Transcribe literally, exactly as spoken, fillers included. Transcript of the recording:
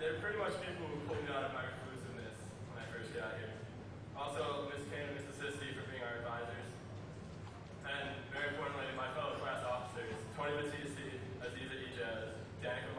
they're pretty much people who pulled me out of my reclusiveness when I first got here. Also, Miz Kane and Miz Assisti for being our advisors. And very importantly, my fellow class officers, Tony Battisti, Aziza Ijaz, Danica